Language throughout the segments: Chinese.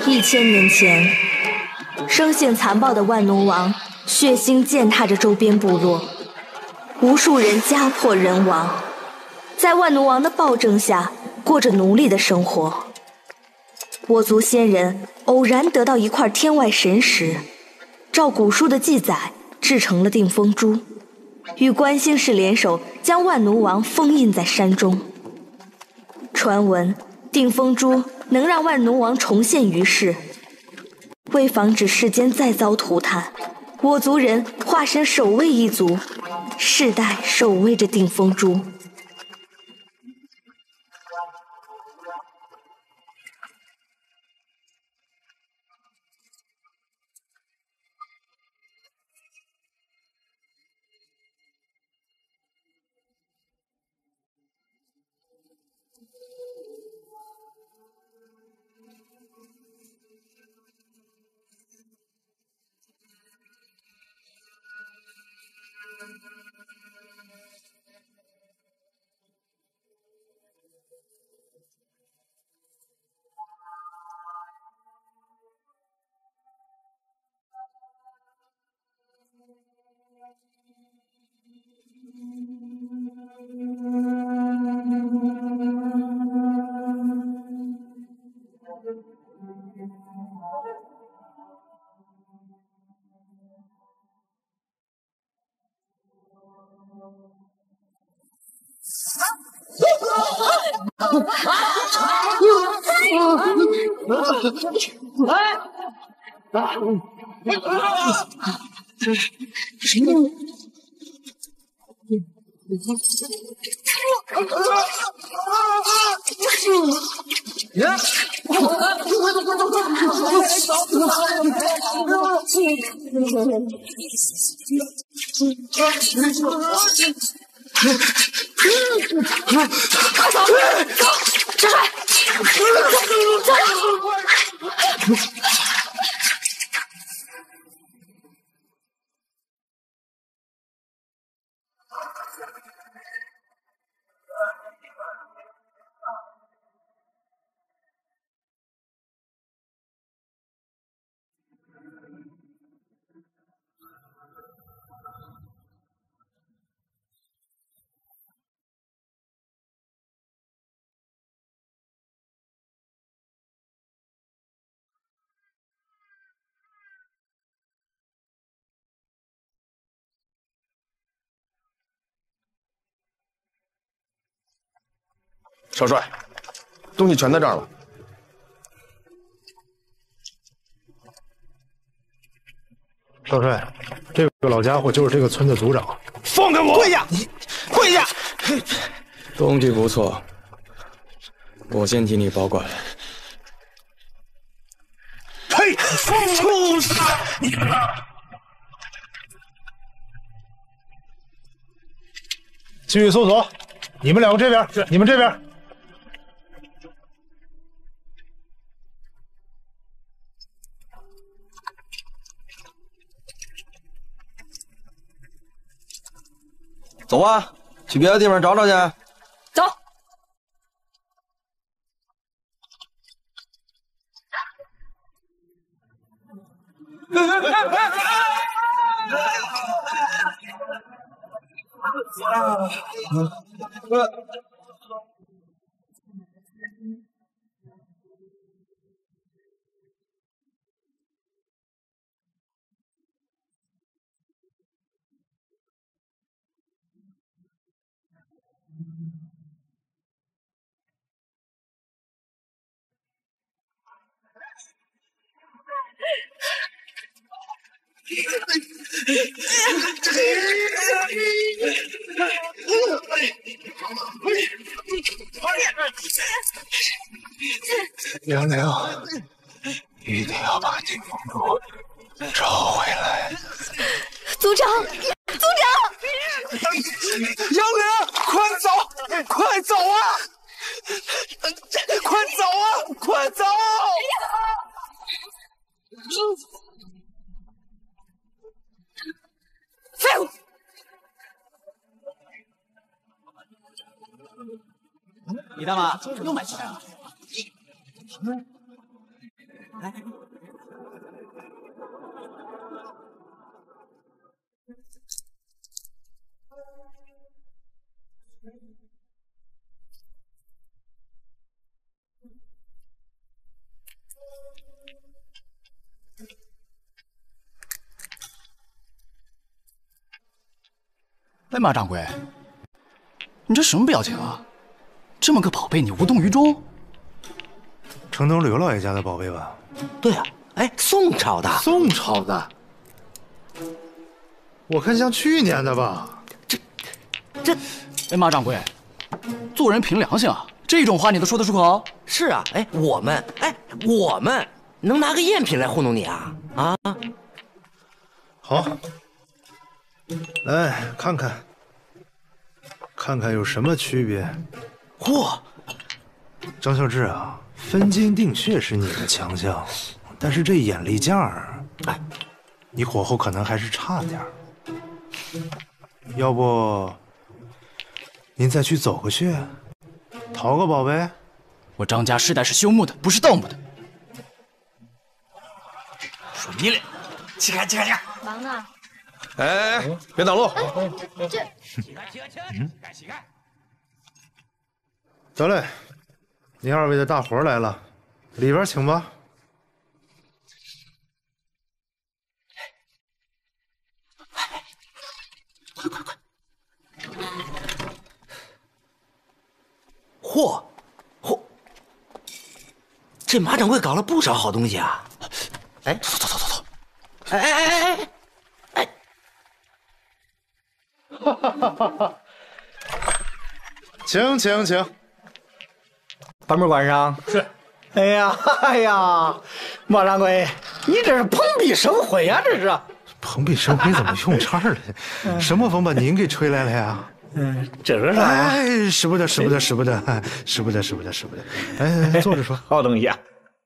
1000年前，生性残暴的万奴王血腥践踏着周边部落，无数人家破人亡，在万奴王的暴政下过着奴隶的生活。我族先人偶然得到一块天外神石，照古书的记载制成了定风珠，与关兴氏联手将万奴王封印在山中。传闻定风珠能让万奴王重现于世。为防止世间再遭涂炭，我族人化身守卫一族，世代守卫着定风珠。 少帅，东西全在这儿了。 少帅，这个老家伙就是这个村的族长。 放开我！ 跪下！跪下！ 东西不错，我先替你保管。 呸！畜生！ 继续搜索，你们两个这边，你们这边。 走啊，去别的地方找找去。 走。 凉凉，一定要把定风珠找回来。 族长，族长！ 杨凌，快走，快走啊！快走啊！快走！ 废物！ 李大妈又买菜了。 哎，马掌柜，你这什么表情啊？这么个宝贝，你无动于衷？ 城东刘老爷家的宝贝吧？ 对啊，哎，宋朝的。 宋朝的？我看像去年的吧？ 哎，马掌柜，做人凭良心啊，这种话你都说得出口？ 是啊，哎，我们能拿个赝品来糊弄你啊？啊？ 好，来看看，看看有什么区别。 嚯！ 张孝志啊，分金定穴是你的强项，但是这眼力劲儿，哎，你火候可能还是差点儿。要不，您再去走个穴，淘个宝贝。 我张家世代是修墓的，不是盗墓的。 说你嘞，起开！ 忙呢。 哎，别挡路！ 得嘞，您二位的大活来了，里边请吧。 快！嚯！这马掌柜搞了不少好东西啊！哎，走！哎！ 请。 把门关上。 是。 哎呀，马掌柜，你这是蓬荜生辉呀，这是。 蓬荜生辉怎么用叉了？什么风把您给吹来了呀？ 这是啥呀？ 哎，使不得！哎，坐着说。 好东西啊。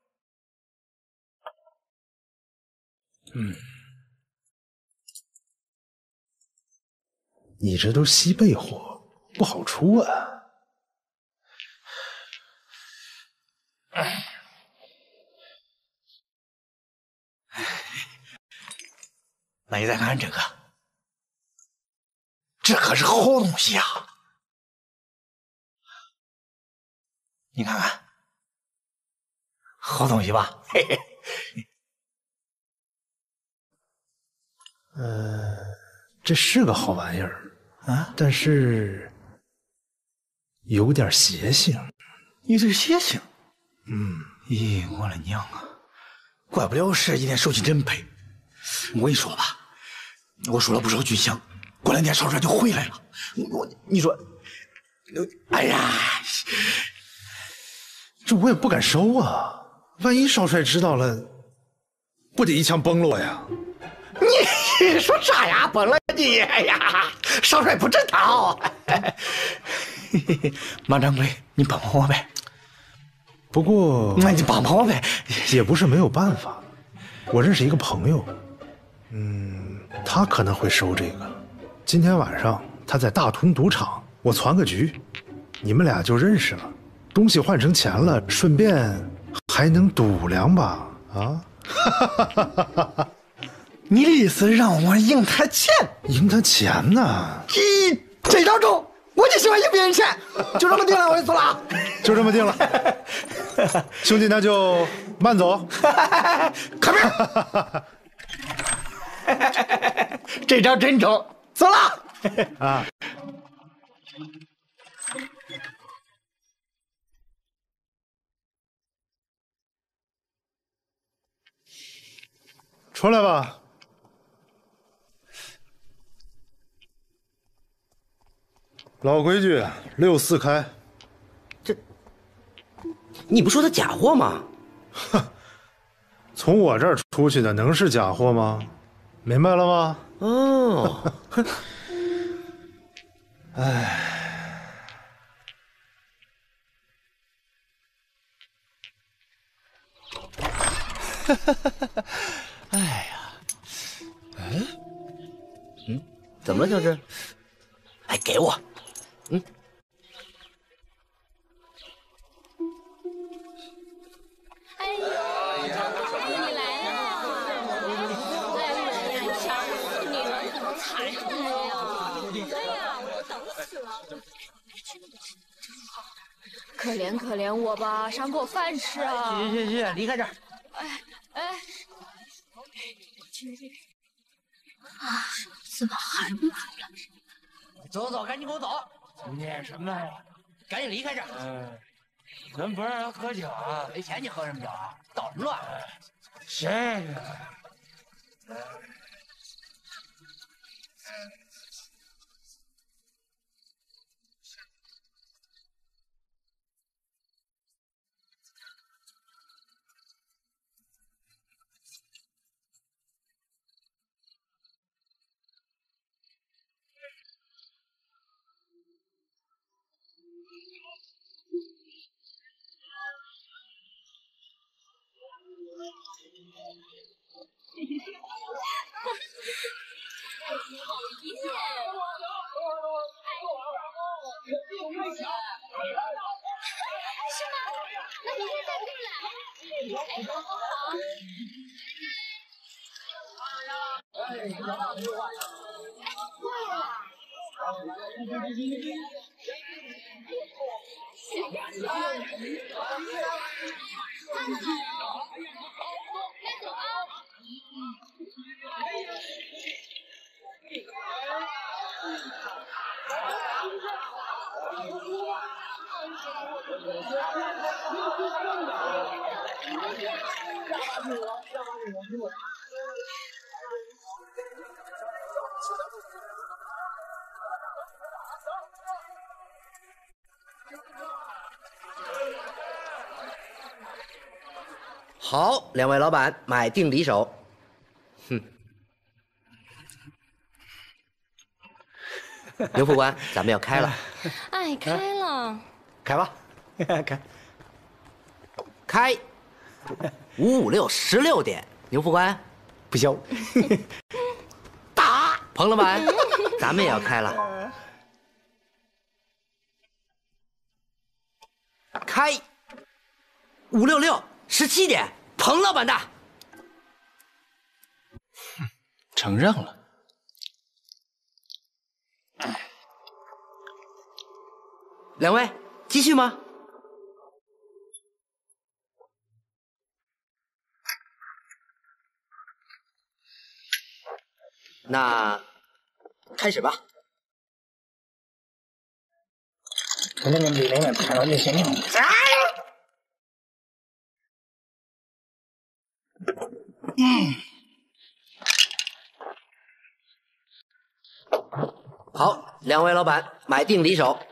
你这都西北货，不好出啊。 那你再看看这个，这可是好东西啊！你看看，好东西吧？嘿嘿。 这是个好玩意儿啊，但是有点邪性。 有点邪性？咦，我的娘啊！怪不了是一天手气真配。我跟你说吧，我收了不少军饷，过2天少帅就回来了。你说，哎呀， 这我也不敢收啊，万一少帅知道了，不得一枪崩了我呀？ 你说啥呀？崩了你！哎呀，少帅不知道。马掌柜，你帮帮我呗。 不过， 那你帮帮我呗。 也不是没有办法。我认识一个朋友，他可能会收这个。今天晚上他在大屯赌场，我传个局，你们俩就认识了。东西换成钱了，顺便还能赌2把啊！ 你的意思让我赢他钱？ 赢他钱呢？ 这招中，我就喜欢赢别人钱。就这么定了，我就走了。 就这么定了。兄弟，那就慢走。 看边。这招真中，走了。 啊。出来吧。老规矩，6、4开。 这，你不说他假货吗？ 哼，从我这儿出去的能是假货吗？明白了吗？ 哦， 哎， 哎呀，怎么了，小志？哎，给我。 哎呦， 可怜可怜我吧，赏口饭吃啊！ 去，离开这儿！ 哎， 啊，怎么还不出来？ 走，赶紧给我走！念什么呀？赶紧离开这儿！ 咱不让人喝酒啊！ 没钱你喝什么酒啊？捣什么乱？ 谁呀？ 是吗？那明天再过来。哎，好好好。 好，两位老板买定离手。哼，刘副官，咱们要开了。 哎，开了。 开吧，开，5、5、6、16点。牛副官， 不消。 打，彭老板，咱们也要开了。开，5、6、6、17点。彭老板的， 承认了。 两位继续吗？那开始吧。好，两位老板买定离手。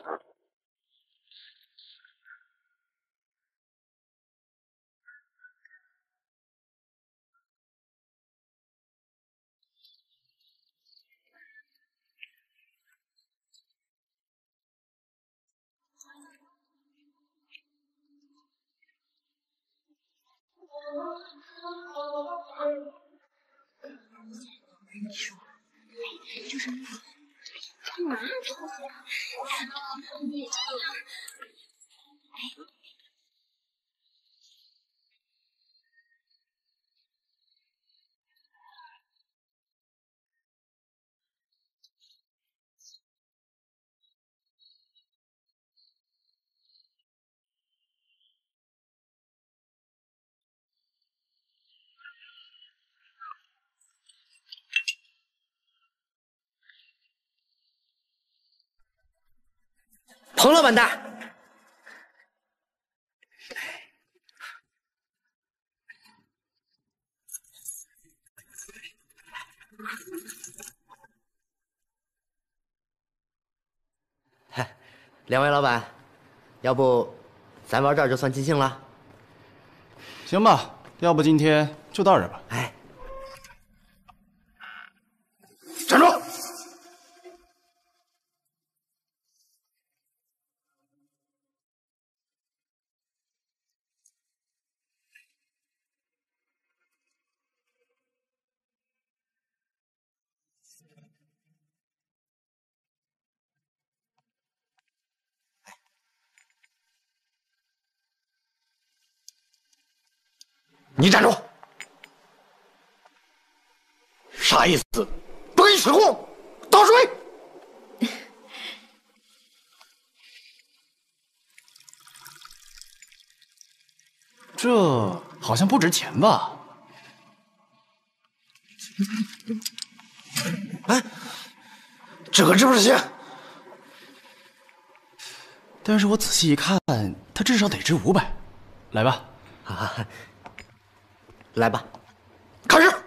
你说，就是干嘛？ 彭老板的，两位老板，要不咱玩这儿就算尽兴了？ 行吧，要不今天就到这儿吧。 哎， 站住！你站住！啥意思？不给你水壶，倒水！ 啊， 这好像不值钱吧？ 哎，这可值不值钱？ 但是我仔细一看，它至少得值500。来吧， 啊，来吧， 开始。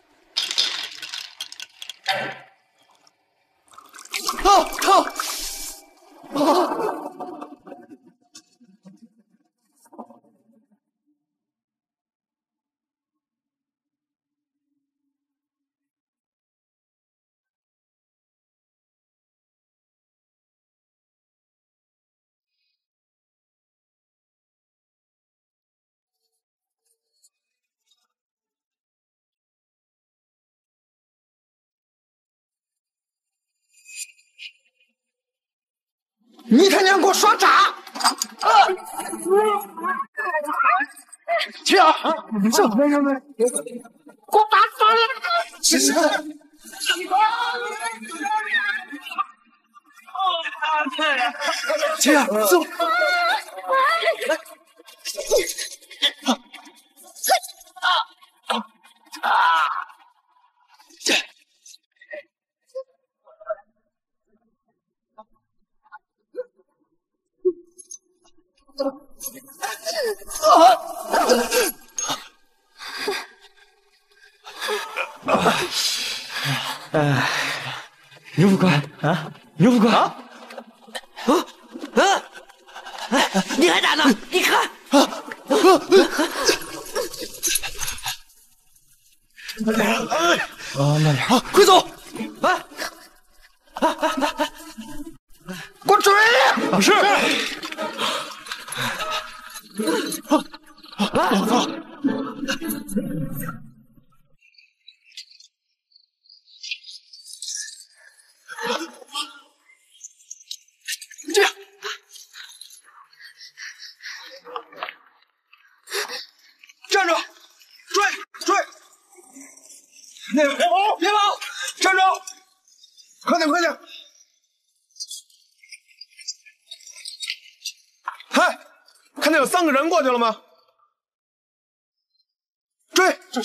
你他娘给我耍诈！青儿，这没什么，给我打死你！是谁？青儿，走！ 牛副官啊，牛副官啊！ 你还打呢？你看！ 慢点啊， 快走！给我追！ 是。 这样，站住！追！那个别跑！站住！快点！ 嗨，看见有3个人过去了吗？追！ 走！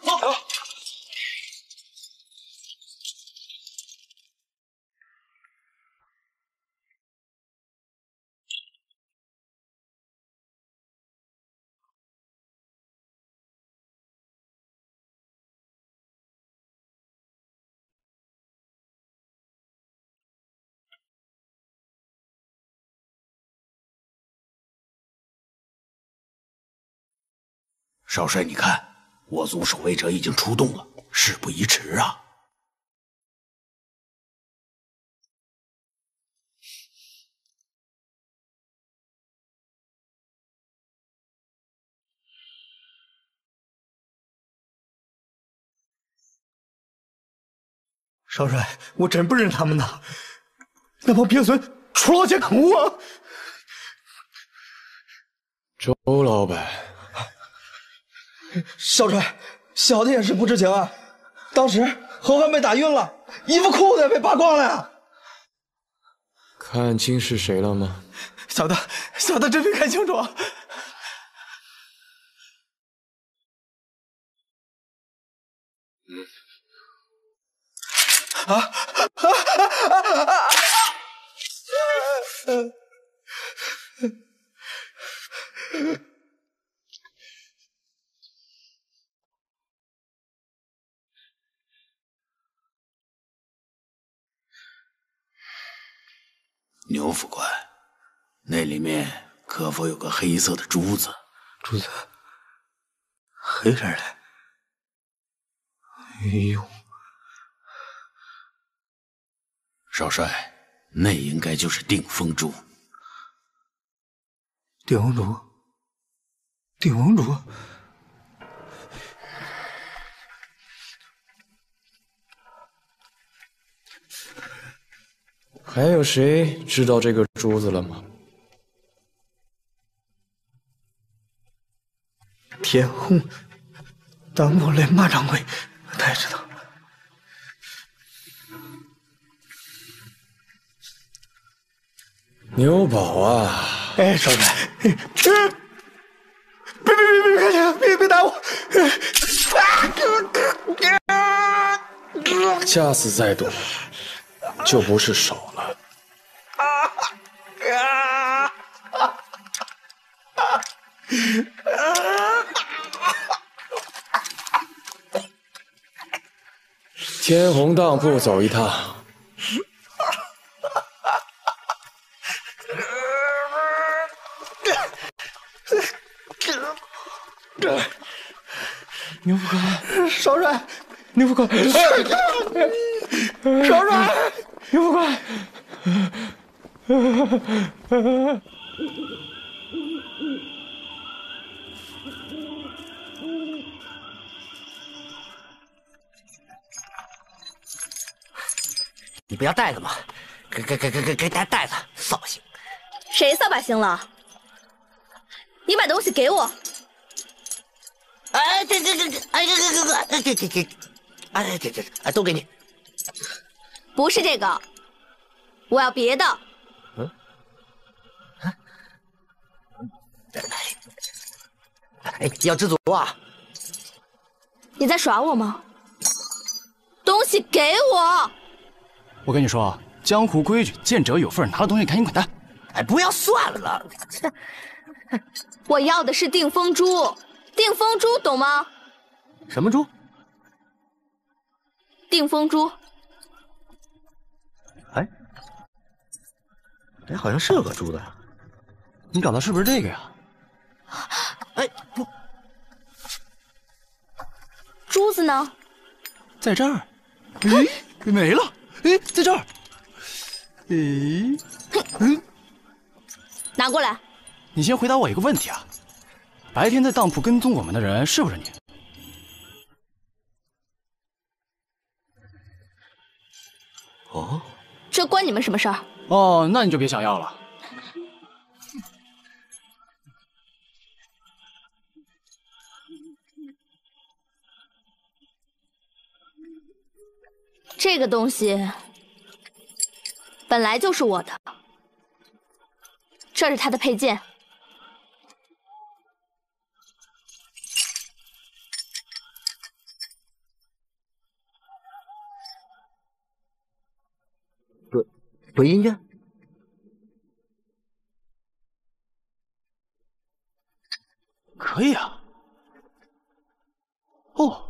少帅，你看，我族守卫者已经出动了，事不宜迟啊！ 少帅，我真不认他们呐，那帮鳖孙出老千坑我！ 周老板， 少帅，小的也是不知情啊，当时侯汉被打晕了，衣服裤子也被扒光了呀。 看清是谁了吗？ 小的真没看清楚。 牛副官，那里面可否有个黑色的珠子？ 珠子，黑色的。哎呦， 少帅，那应该就是定风珠。 定风珠。 还有谁知道这个珠子了吗？ 天红，当我来马掌柜，他也知道。 牛宝啊！ 哎，少帅，别！ 别打我！ 下次再赌，就不是手了。天虹当铺走一趟。 牛副官， 少帅， 牛副官， 少帅， 牛副官。 你不要袋子吗？给袋子，扫兴。 谁扫把星了？你把东西给我。 哎，哎，都给你。 不是这个，我要别的。 哎，要知足啊！ 你在耍我吗？东西给我！ 我跟你说，江湖规矩，见者有份，拿了东西赶紧滚蛋。 哎，不要算了。 我要的是定风珠，定风珠懂吗？ 什么珠？ 定风珠。 哎，好像是有个珠的。 你找的是不是这个呀？ 哎，不， 珠子呢？ 在这儿。咦，没了。哎，在这儿。咦， 拿过来。 你先回答我一个问题啊，白天在当铺跟踪我们的人是不是你？ 哦， 这关你们什么事儿？ 哦，那你就别想要了。 这个东西本来就是我的，这是它的配件。 怼进去。 可以啊。哦。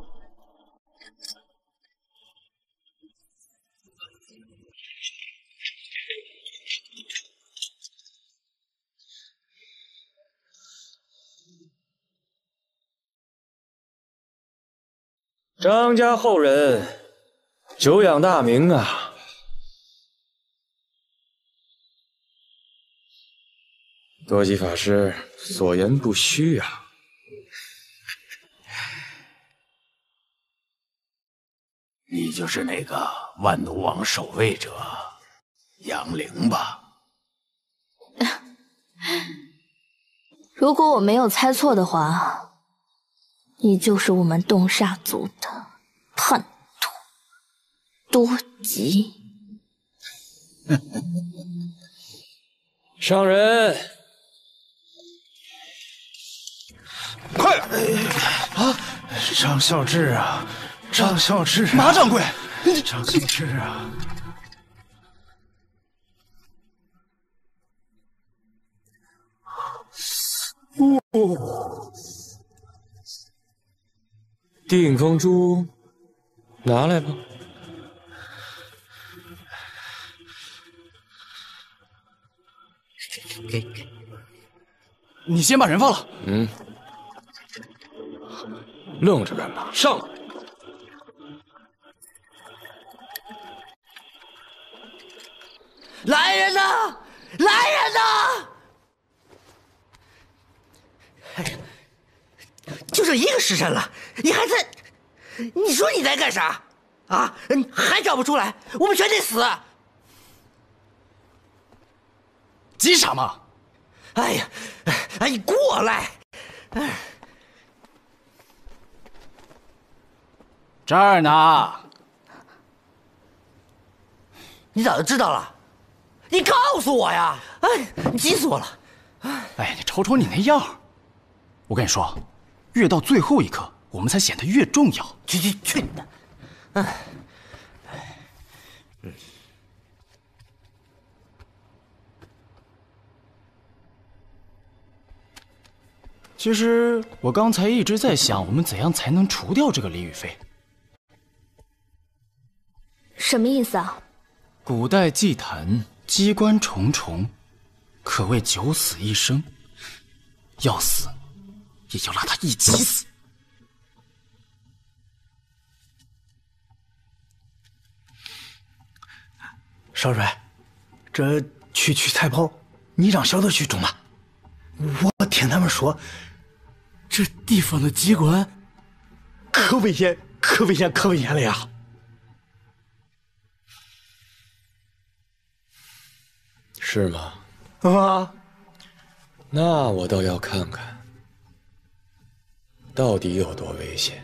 张家后人久仰大名啊！多吉法师所言不虚啊！ 你就是那个万奴王守卫者杨凌吧？ 如果我没有猜错的话，你就是我们洞煞族的叛徒多吉。 上人， 快点！啊，张孝志啊，张孝志、啊， 马掌柜， 张孝志啊！ 哦，定风珠，拿来吧。 给， 你先把人放了。 嗯，愣着干嘛？上来！ 来人呐！来人呐！哎呀，就这一个时辰了，你还在？你说你在干啥？啊，还找不出来？我们全得死！ 急啥嘛？ 哎呀，哎，你过来！哎， 这儿呢。 你早就知道了，你告诉我呀！哎，你急死我了！ 哎呀，你瞅瞅你那样，我跟你说， 越到最后一刻，我们才显得越重要。 去你的！ 其实我刚才一直在想，我们怎样才能除掉这个李宇飞？ 什么意思啊？ 古代祭坛机关重重，可谓九死一生。要死，也要拉他一起死。 少帅，这区区菜包，你让小的去种吧。我听他们说，这地方的机关可危险，可危险，可危险了呀！ 是吗？ 啊， 那我倒要看看，到底有多危险。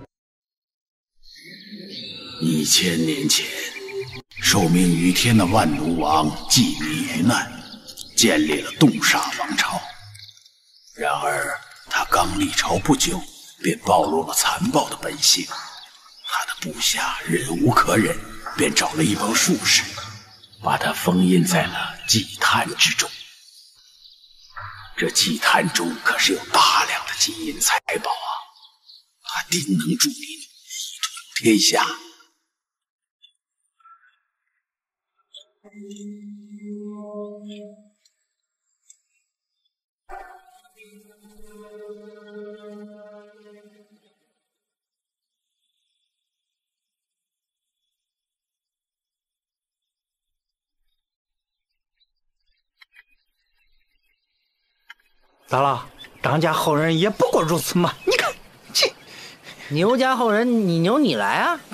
1000年前，受命于天的万奴王寂灭于难，建立了洞煞王朝。然而，他刚立朝不久，便暴露了残暴的本性。他的部下忍无可忍，便找了一帮术士，把他封印在了祭坛之中。这祭坛中可是有大量的金银财宝啊，他定能助您一统天下。 咋了？张家后人也不过如此嘛！你看，这牛家后人，你牛你来啊！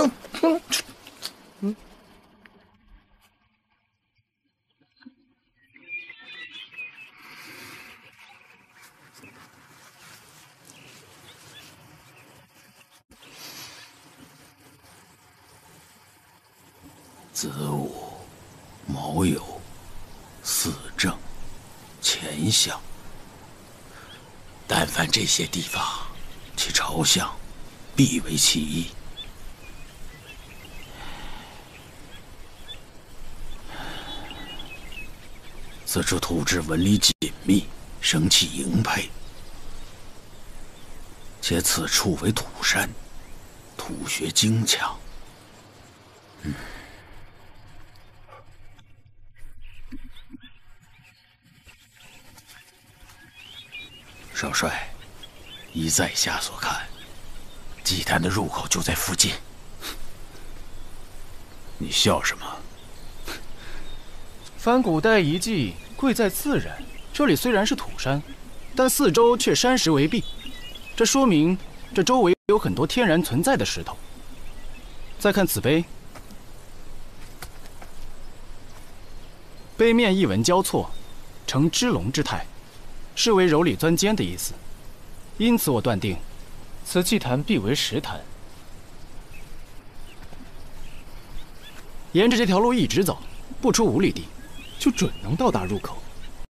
子午、卯酉、巳正、乾相，但凡这些地方，其朝向必为其一。此处土质纹理紧密，生气盈沛，且此处为土山，土学精强。少帅，依在下所看，祭坛的入口就在附近。你笑什么？ 凡古代遗迹，贵在自然。这里虽然是土山，但四周却山石围蔽，这说明这周围有很多天然存在的石头。再看此碑，碑面一纹交错，呈支龙之态。是为蹂躏钻尖的意思，因此我断定，此祭坛必为石坛。沿着这条路一直走，不出5里地，就准能到达入口。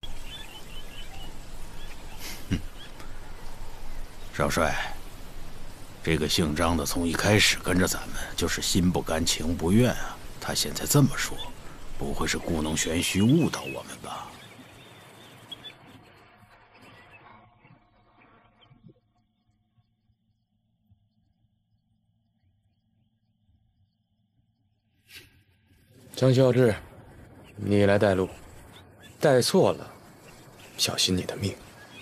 少帅，这个姓张的从一开始跟着咱们就是心不甘情不愿啊。他现在这么说，不会是故弄玄虚误导我们吧？ 张孝志，你来带路，带错了，小心你的命。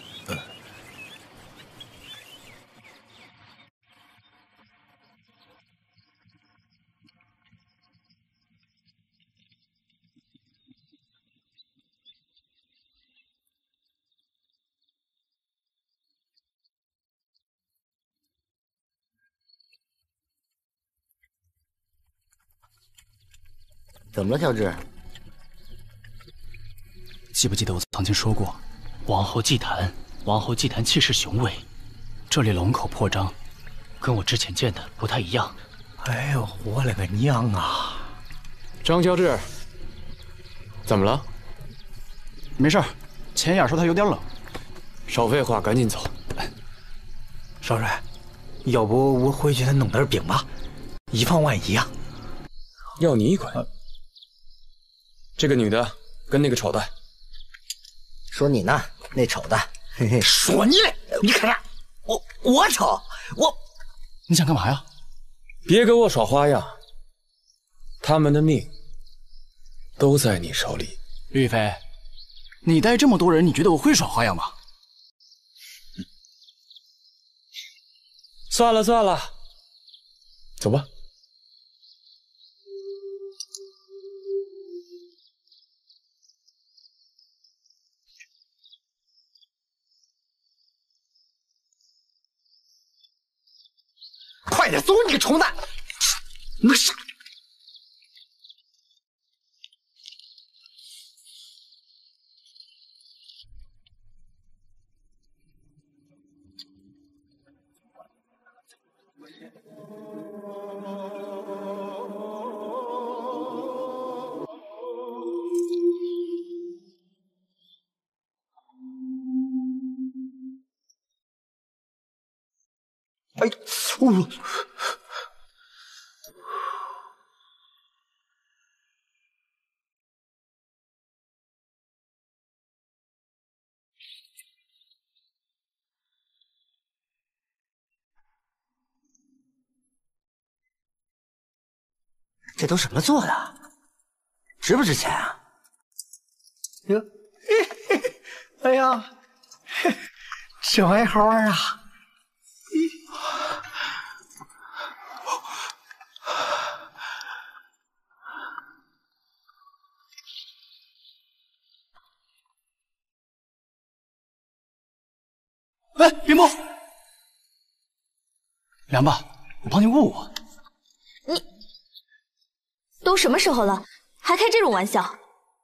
怎么了，小志？ 记不记得我曾经说过，王侯祭坛气势雄伟，这里龙口破张，跟我之前见的不太一样。 哎呦，我勒个娘啊！ 张孝志，怎么了？ 没事儿，钱眼说他有点冷。 少废话，赶紧走。 少帅，要不我回去再弄点兵吧，以防万一啊。 要你管？这个女的跟那个丑的， 说你呢，那丑的。嘿嘿， 说你嘞，你看啥？ 我丑， 你想干嘛呀？ 别给我耍花样，他们的命都在你手里。 绿飞，你带这么多人，你觉得我会耍花样吗？ 算了算了，走吧。 快点走，你个蠢蛋！你个傻！哎， 这都什么做的？值不值钱啊？ 哟，哎呀，这玩意好玩啊！ 哎，林木，凉吧，我帮你握握。 都什么时候了，还开这种玩笑？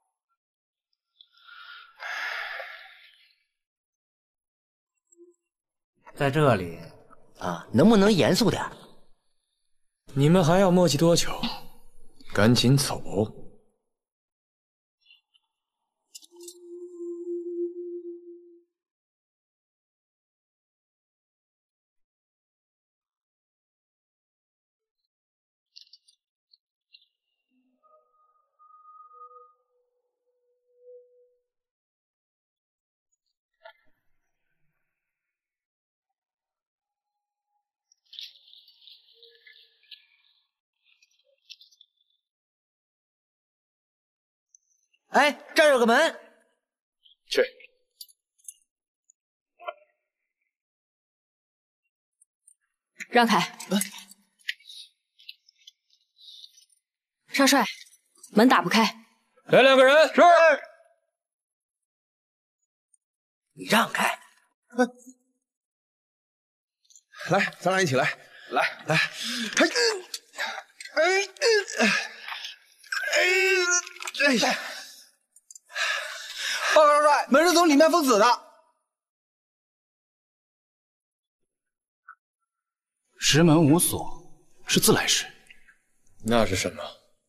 在这里啊，能不能严肃点？ 你们还要磨叽多久？赶紧走！ 哎，这儿有个门， 去。 让开！少帅，门打不开。 来2个人。是。 你让开。 来，咱俩一起来。来， 报告少帅，门是从里面封死的。 石门无锁，是自来石。 那是什么？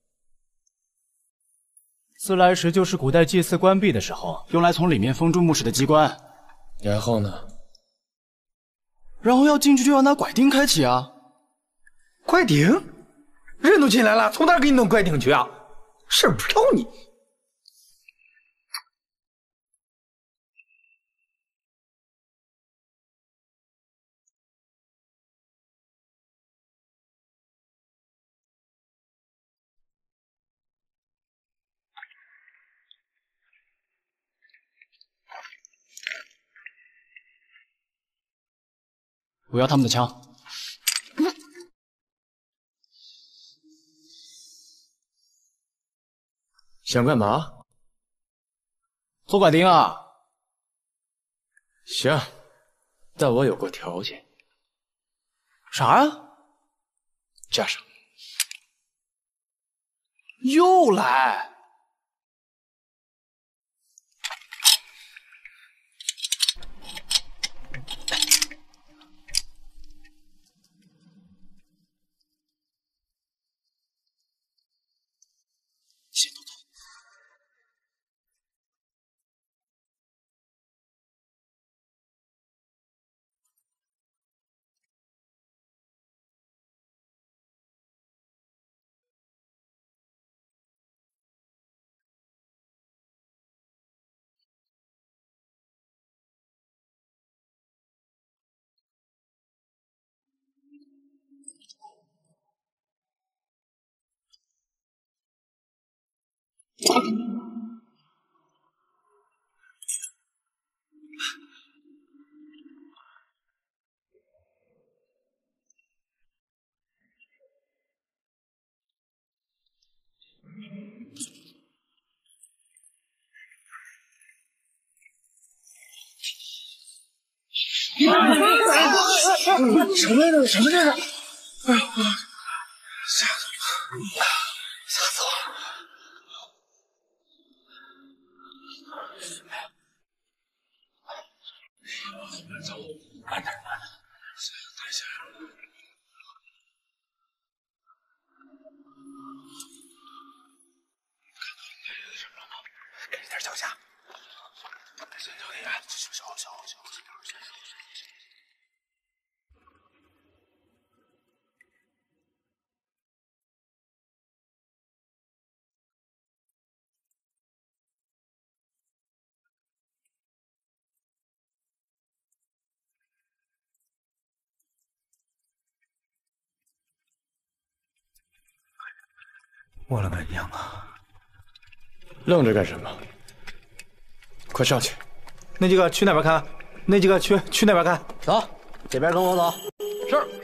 自来石就是古代祭祀关闭的时候，用来从里面封住墓室的机关。 然后呢？ 然后要进去就要拿拐钉开启啊！ 拐钉？人都进来了，从哪儿给你弄拐钉去啊？事不知道你。 我要他们的枪。 想干嘛？ 做拐钉啊！ 行，但我有个条件。 啥呀？ 架上。 又来。 什么这是？哎呀，吓死我了！走，慢点，太吓人了。看到那什么了吗？给你点脚下。先离远，小。 我了个娘啊！ 愣着干什么？快上去！ 那几个去那边看，那几个去那边看。 走，这边跟我走。 是。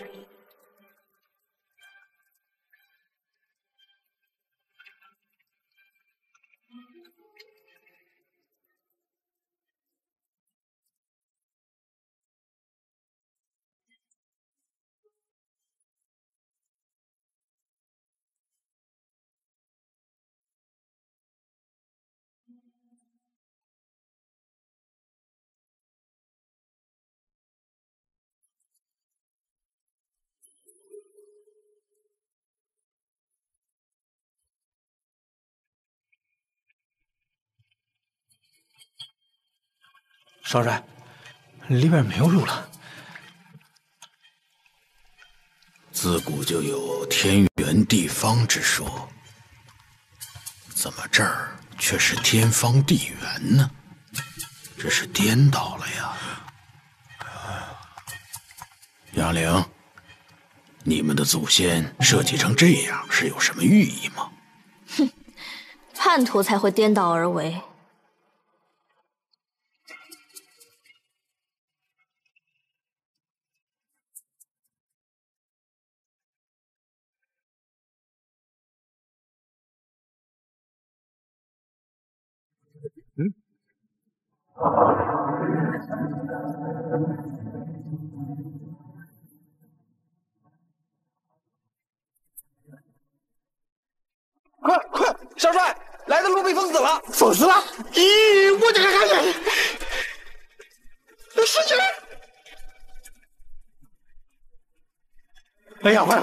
少帅，里边没有路了。 自古就有天圆地方之说，怎么这儿却是天方地圆呢？这是颠倒了呀！杨凌，你们的祖先设计成这样是有什么寓意吗？ 哼，叛徒才会颠倒而为。 快！少帅，来的路被封死了！ 封死了！咦，我这个看见，使劲！哎呀，快！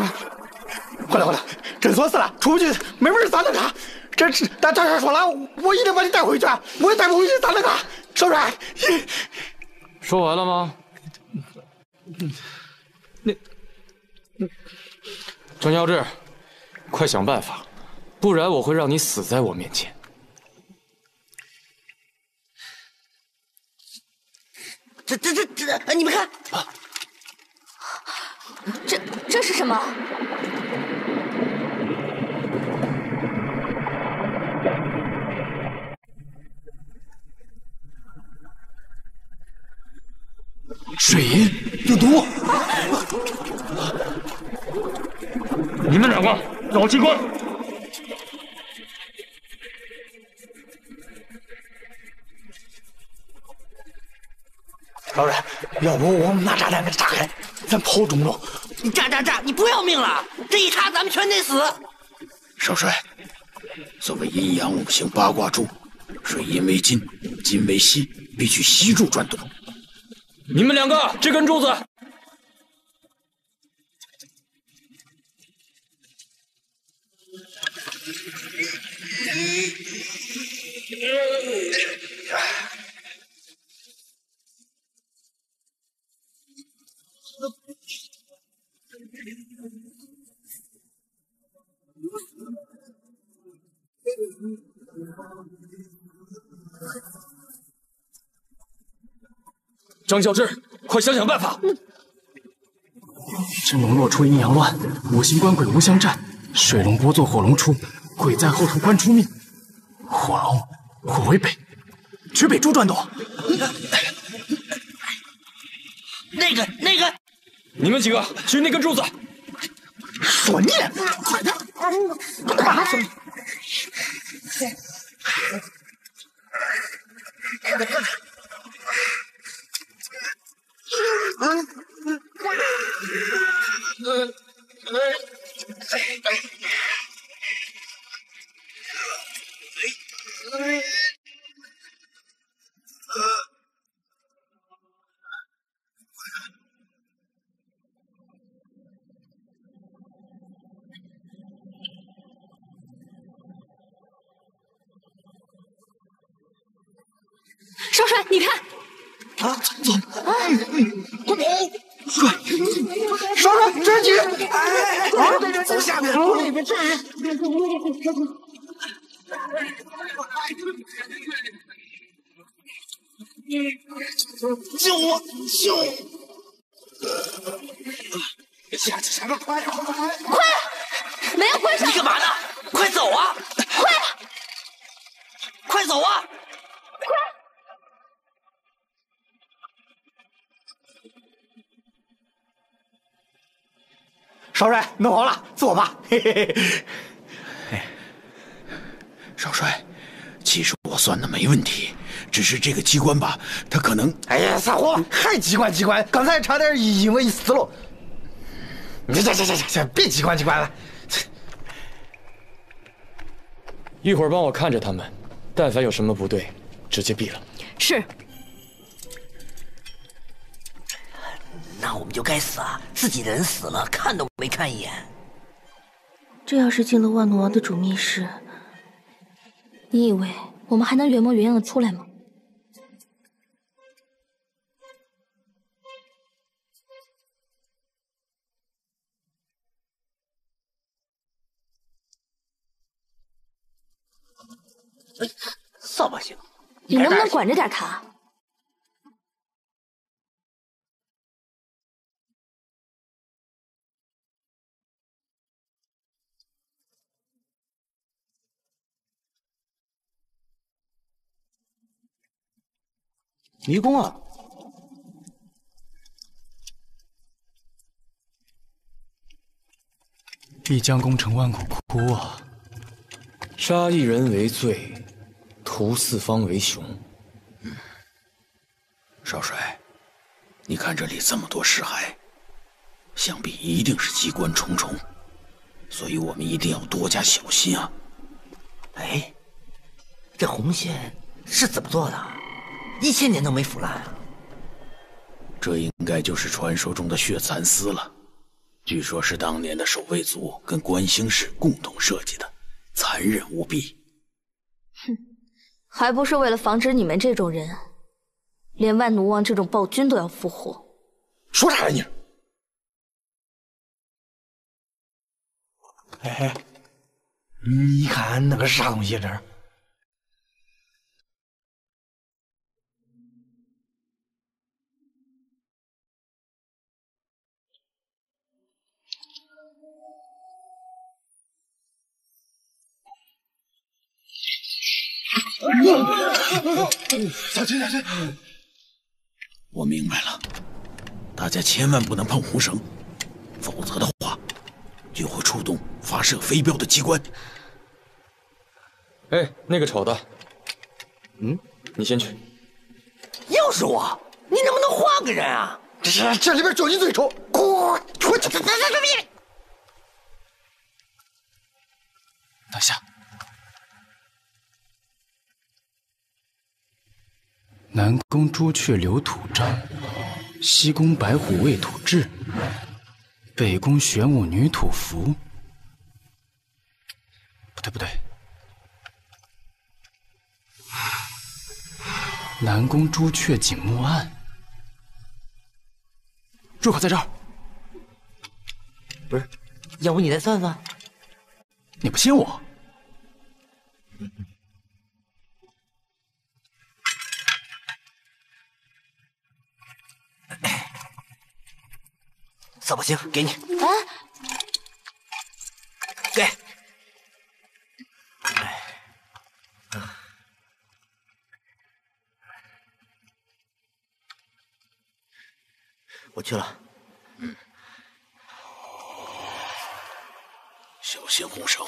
真锁死了，出不去，没门咋弄啊？但大帅说了，我一定把你带回去，我也带不回去咋弄啊？少帅， 说完了吗？张孝志，快想办法，不然我会让你死在我面前。 这，你们看， 这是什么？ 水银有毒！ 你们两个找机关！ 少帅，要不我们拿炸弹给他炸开，咱跑中路。 你炸！你不要命了？这一炸咱们全得死！ 少帅，所谓阴阳五行八卦柱，水银为金，金为锡，必须锡柱转动。 你们两个，这根柱子。张孝志，快想想办法！ 真龙若出阴阳乱，五行官鬼无相战，水龙不作火龙出，鬼在后头关出命。 火龙，火为北，取北猪转斗。 那个， 你们几个去那根柱子。 说你，快点！打死你！ 少帅，你看， 啊，走，快跑！少帅，这是你！哎，走下面，里面这人。救我！救我！下面快！ 没有关上！ 你干嘛呢？快走啊！快走啊！ 少帅，弄好了，走吧。嘿嘿嘿。 少帅，其实我算的没问题，只是这个机关吧，它可能…… 哎呀，撒谎！还机关！刚才差点因为死了。行，别机关了。 一会儿帮我看着他们，但凡有什么不对，直接毙了。 是。 那我们就该死啊！自己人死了，看都没看一眼。 这要是进了万奴王的主密室，你以为我们还能原模原样的出来吗？ 扫把星， 你能不能管着点他？ 迷宫啊！ 必将功成万骨枯啊！ 杀一人为罪，屠四方为雄。 少帅，你看这里这么多尸骸，想必一定是机关重重，所以我们一定要多加小心啊！ 哎，这红线是怎么做的？1000年都没腐烂啊！ 这应该就是传说中的血蚕丝了。据说是当年的守卫族跟观星氏共同设计的，残忍无比。 哼，还不是为了防止你们这种人，连万奴王这种暴君都要复活。 说啥呀你？哎，你看那个是啥东西？这是？ 小心！我明白了，大家千万不能碰红绳，否则的话就会触动发射飞镖的机关。 哎，那个丑的，你先去。 又是我，你能不能换个人啊？ 这里边就你最丑，滚！ 走！ 拿下。南宫朱雀留土章，西宫白虎为土质，北宫玄武女土符。不对，南宫朱雀景木案，入口在这儿。 不是，要不你再算算？ 你不信我？ 扫把星给你。 啊！ 给。 我去了。 小心红绳。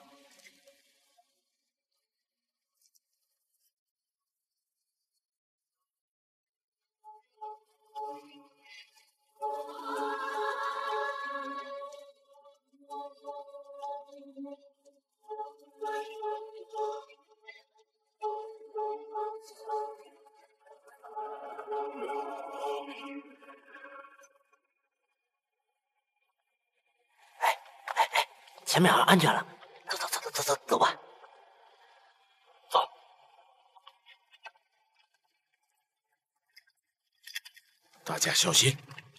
前面好像安全了，走吧。 走。大家小心。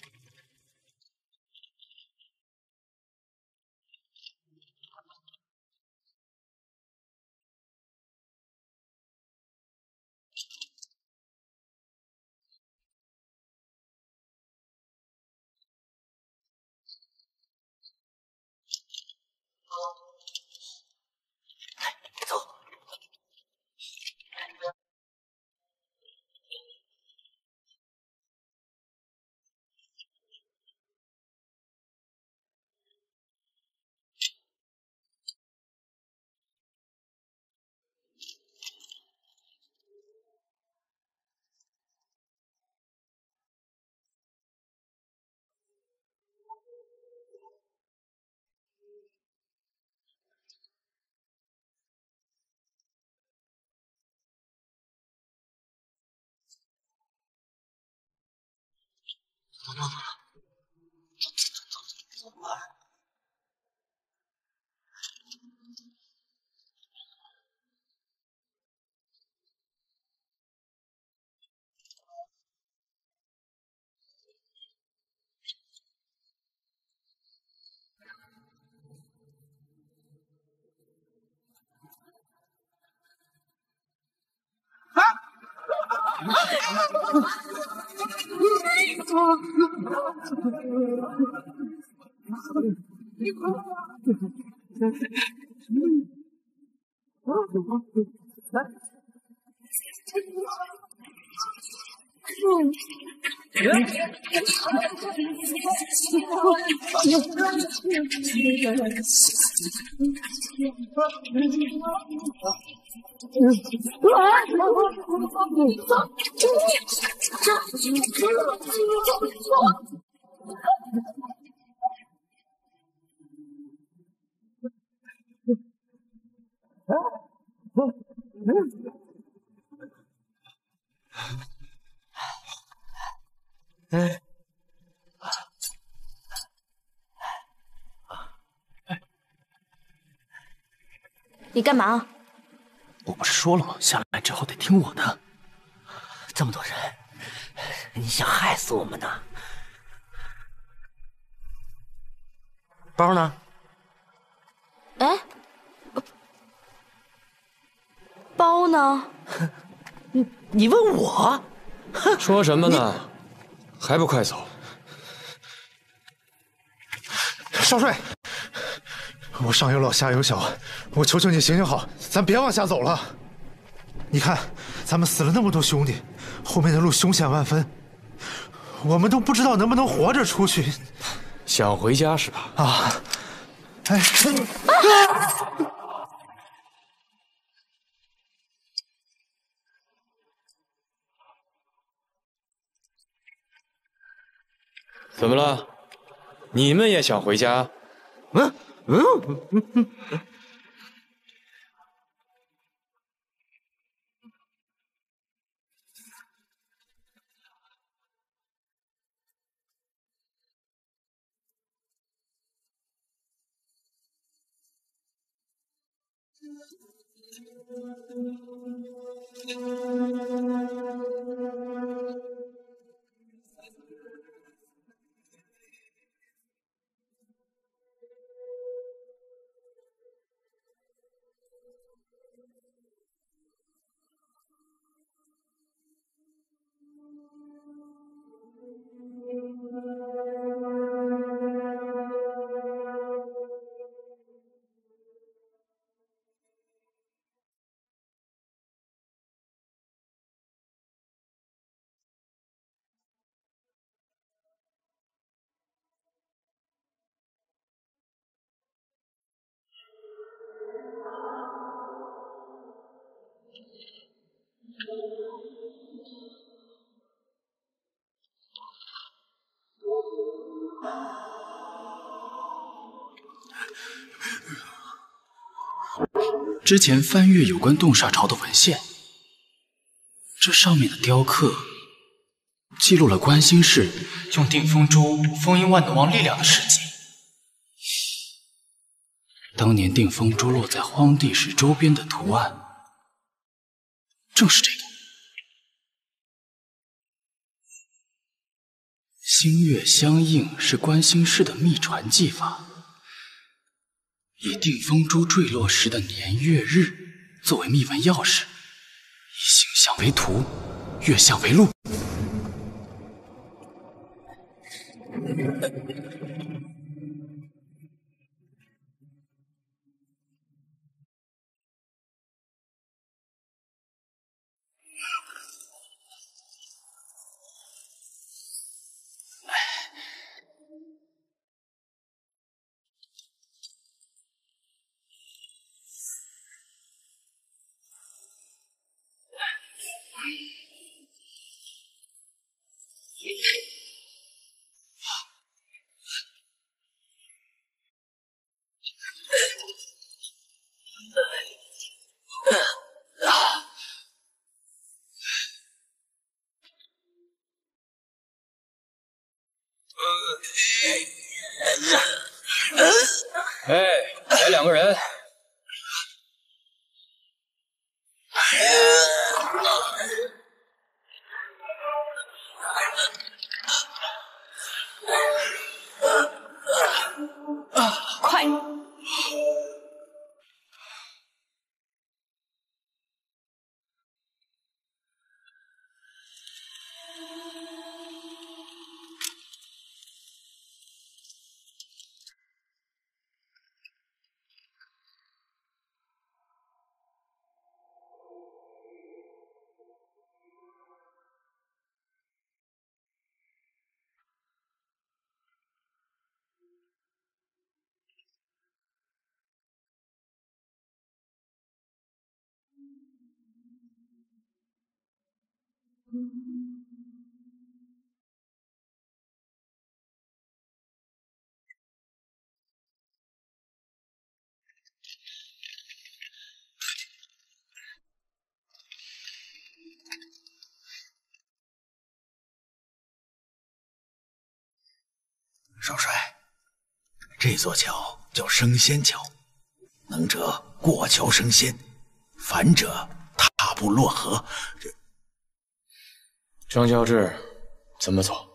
你干嘛？ 我不是说了吗？下来之后得听我的。这么多人，你想害死我们呢？包呢？ 哎，包呢？ 你问我？ 说什么呢？还不快走！ 少帅，我上有老下有小，我求求你行行好，咱别往下走了。你看，咱们死了那么多兄弟，后面的路凶险万分，我们都不知道能不能活着出去。 想回家是吧？ 啊！哎！ 怎么了？你们也想回家？ 之前翻阅有关洞煞朝的文献，这上面的雕刻记录了关心氏用定风珠封印万能王力量的事迹。当年定风珠落在荒地时周边的图案，正是这个。星月相映是关心氏的秘传技法。以定风珠坠落时的年月日作为秘文钥匙，以星象为图，月象为路。 哎，来2个人。 快！ 少帅，这座桥叫升仙桥，能者过桥升仙，反者踏步落河。 张教志，怎么走？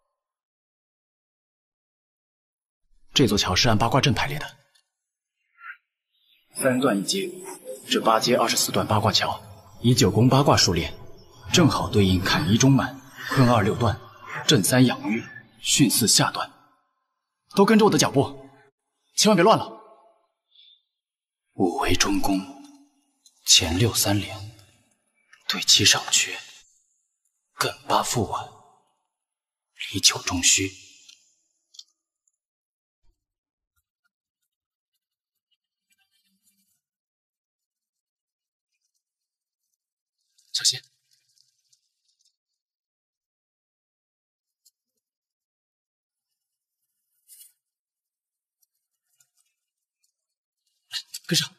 这座桥是按八卦阵排列的，3段1阶，这8阶24段八卦桥，以9宫八卦数列，正好对应坎1中满，坤2 6段，震3养育，巽4下段。都跟着我的脚步，千万别乱了。5为中宫，前63连，对7上阙，艮8复挽，离9中虚。小心！跟上！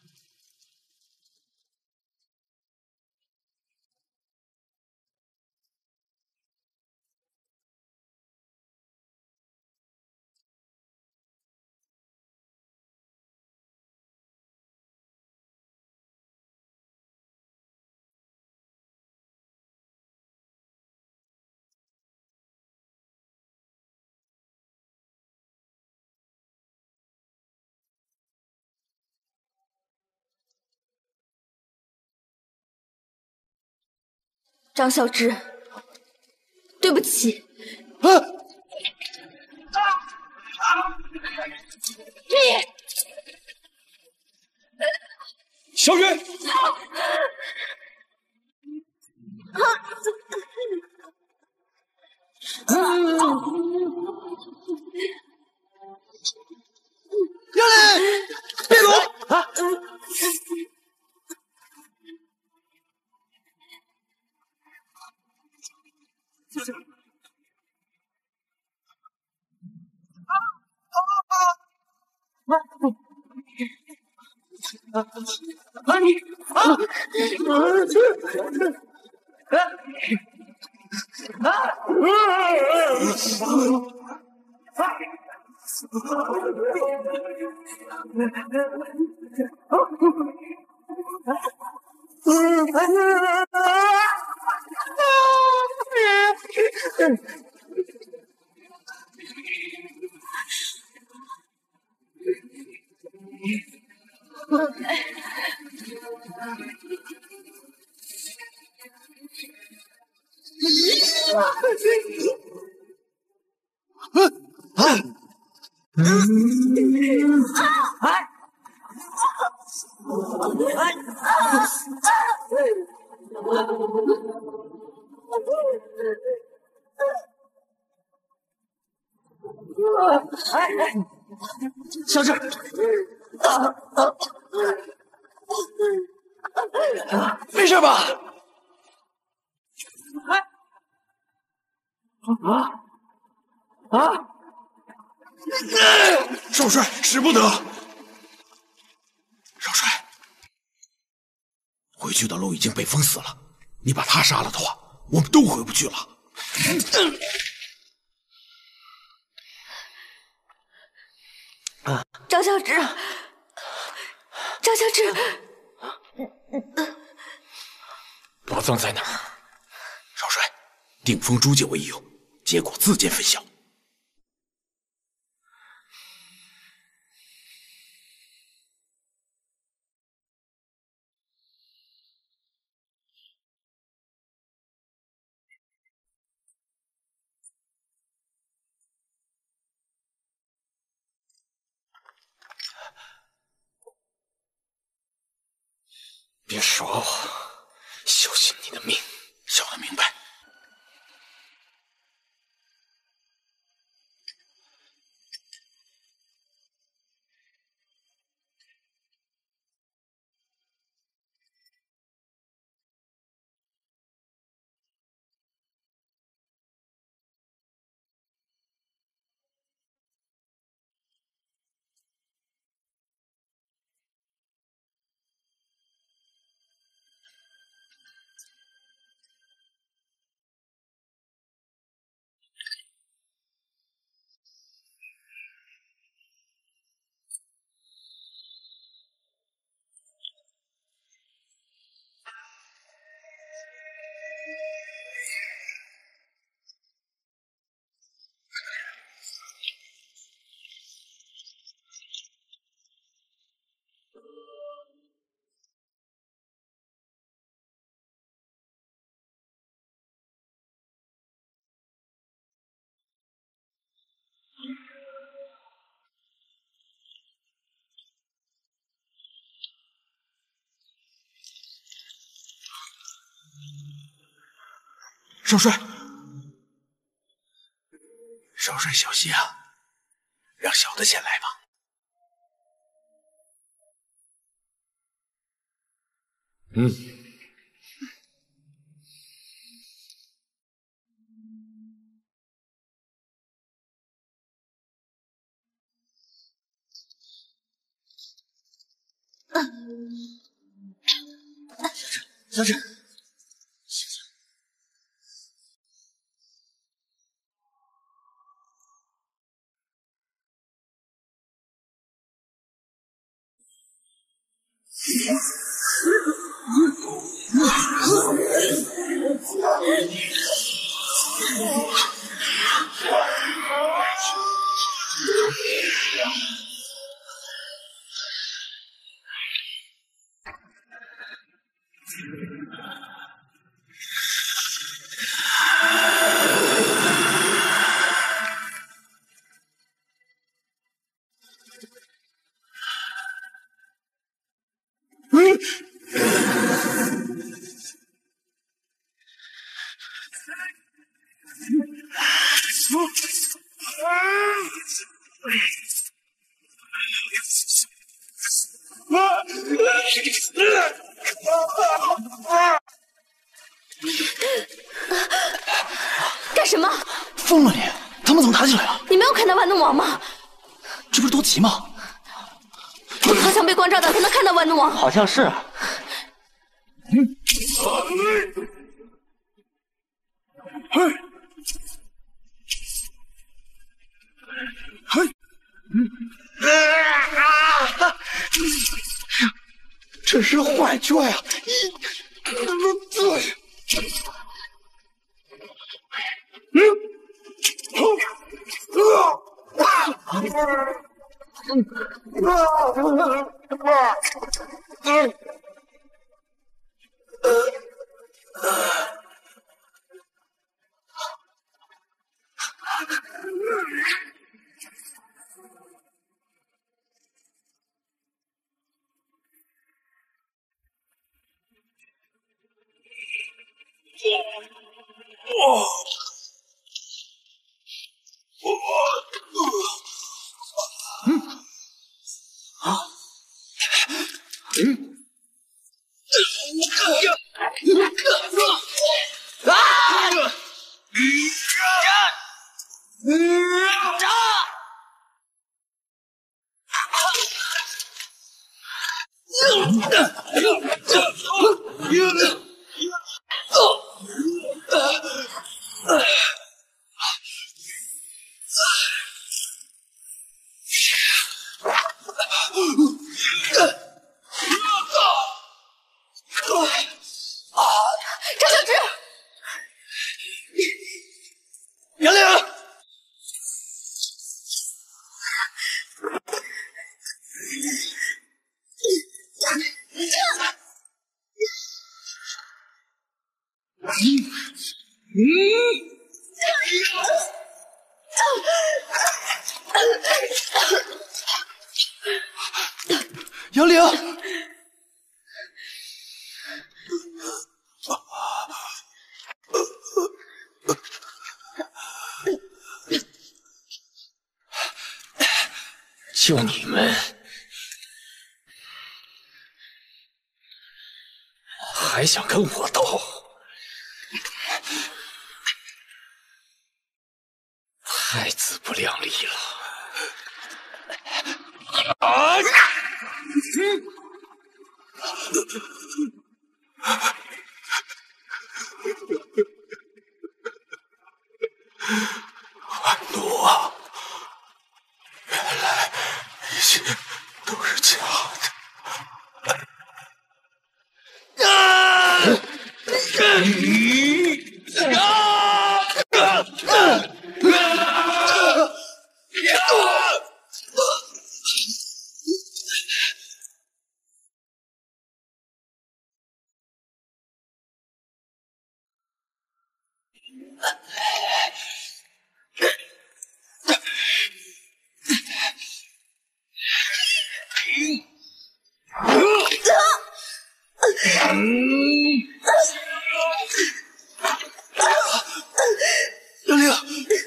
张孝之，对不起。 小雨， 杨磊，别走啊！ 小智，没事吧？ 少帅，使不得！少帅，回去的路已经被封死了，你把他杀了的话，我们都回不去了。 张小芷，张小芷， 宝藏在哪儿？ 少帅，定风珠借我一用，结果自见分晓。 别耍我，小心你的命！ 小的明白。少帅，少帅小心啊！让小的先来吧。 小芷， 干什么？ 疯了你！他们怎么打起来了？ 你没有看到万能王吗？ 这不是多急吗？ 我靠墙被光照到才能看到万奴王。 好像是啊。 这是幻觉呀！杨凌， 就你们，还想跟我斗？太自不量力了！啊！ 万奴啊，原来一切都是假的。杨凌，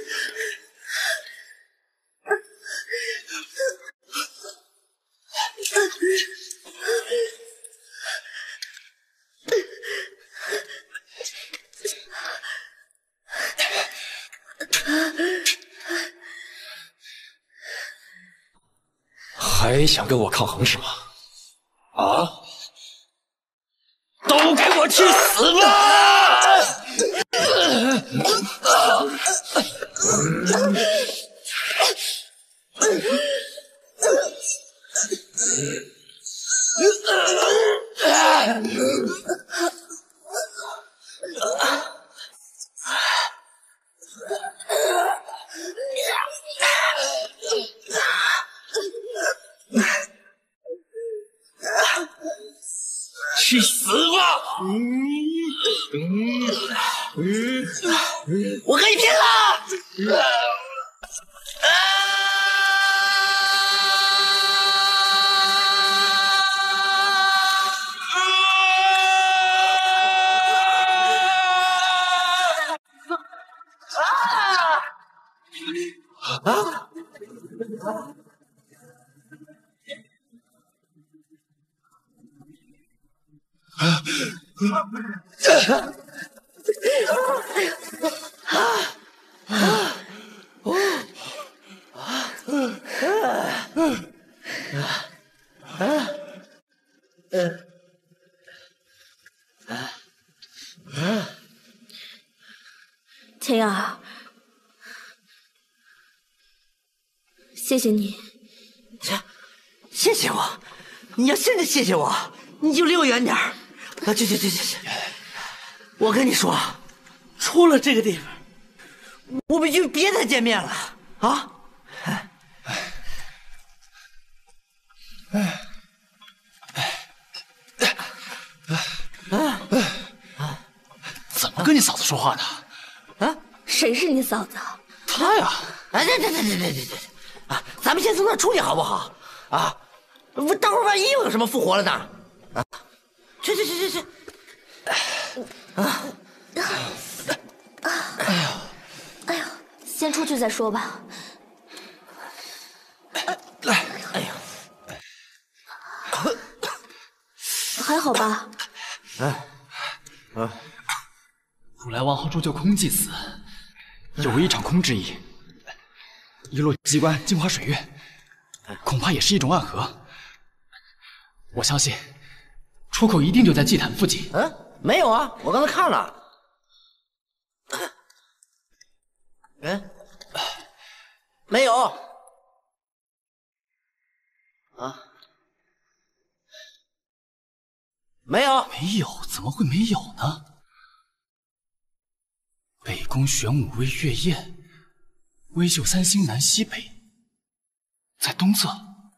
还想跟我抗衡是吗？啊！都给我去死吧！去死吧！ 我跟你拼了！ 谢谢你。 谢谢我？你要真的谢谢我，你就离我远点儿。去！我跟你说，出了这个地方，我们就别再见面了啊！ 怎么跟你嫂子说话呢？ 啊？谁是你嫂子？ 她呀！ 哎，对啊！咱们先从那出去好不好？啊，待会儿万一又有什么复活了呢？啊，去！ 哎呦，先出去再说吧。还好吧？ 如来王后铸就空祭祀，有违一场空之意。一落机关镜花水月，恐怕也是一种暗合。我相信，出口一定就在祭坛附近。 没有啊，我刚才看了。没有。啊？没有， 怎么会没有呢？北宫玄武微月宴，微秀三星南西北，在东侧。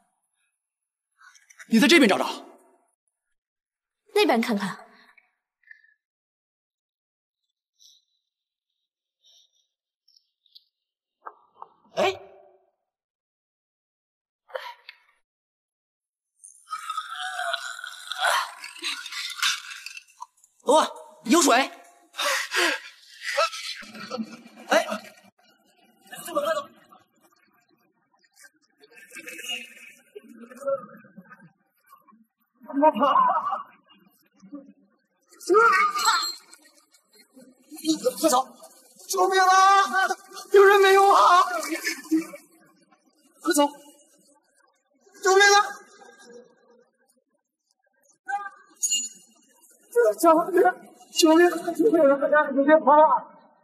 你在这边找找， 那边看看。 哎。哇，有水！哎，这么快的？快走！救命啊！有人没有啊？快走！救命啊！救命！有人在家里，你别跑啊！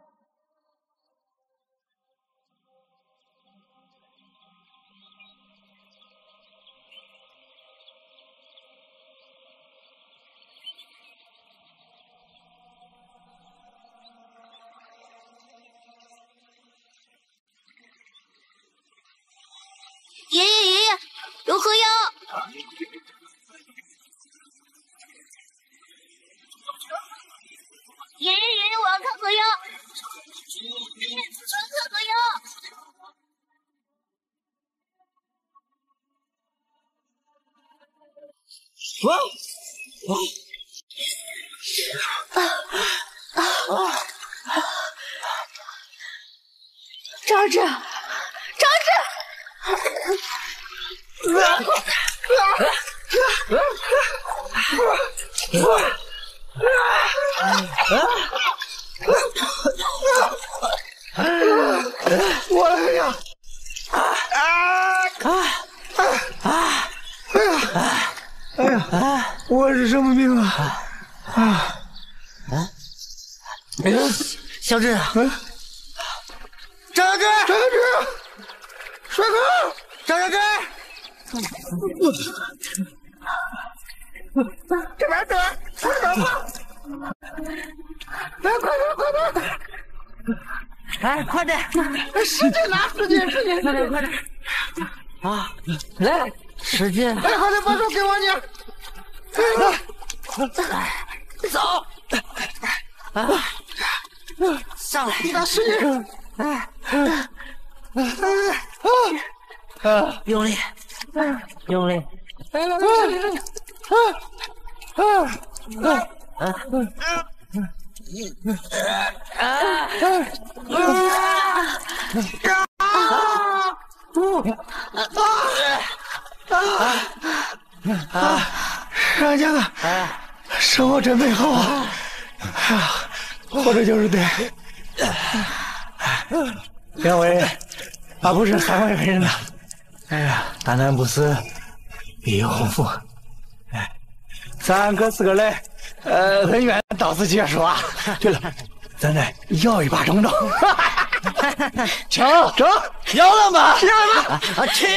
爷爷，有河妖！爷爷，我要看河妖！纯看河妖！ 张志， 我的呀！哎呀！我是什么病啊？ 小志啊！张小志！ 帅哥！ 张小志！ 这边等，这边跑！来，快点！ 哎，快点！ 使劲拿，使劲！ 快点！啊，来，使劲！ 哎，快点把手给我你！ 走！上来！ 你打使劲！ 用力！用力！ 人家的生活真美好啊！活着就是对。两位，俺不是3万个人呐。哎呀，大难不死，必有后福。哎，咱哥4个来，恩怨到此结束啊。对了，咱再要一把中。 成，要了吗？ 要了吗？啊，去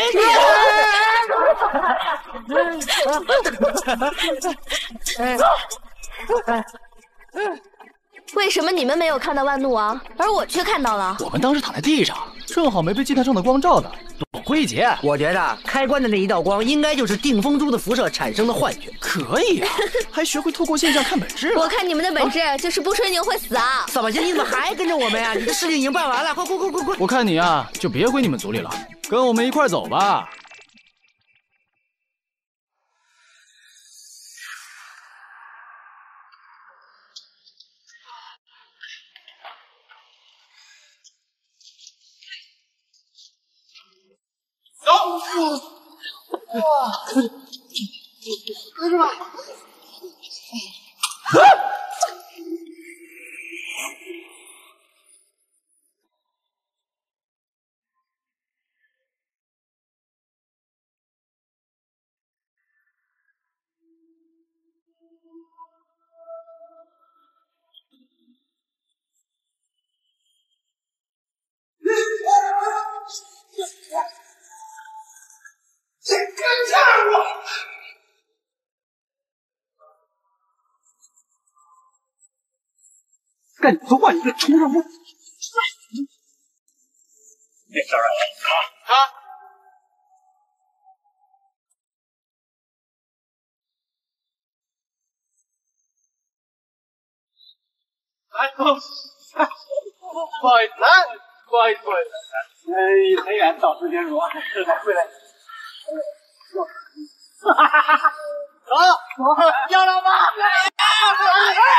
你！为什么你们没有看到万怒王，而我却看到了？ 我们当时躺在地上，正好没被祭坛上的光照到，躲过一劫。 我觉得开关的那一道光应该就是定风珠的辐射产生的幻觉。 可以啊，还学会透过现象看本质了。 我看你们的本质就是不吹牛会死啊！ 扫把星，你怎么还跟着我们呀？你的事情已经办完了，快！ 我看你啊，就别回你们族里了，跟我们一块走吧。 哇！跟着吧。 赶紧说话，你个畜生！那事儿啊！来，不好意思，不好意思，很远，到时间如这才回来。走，要了吗？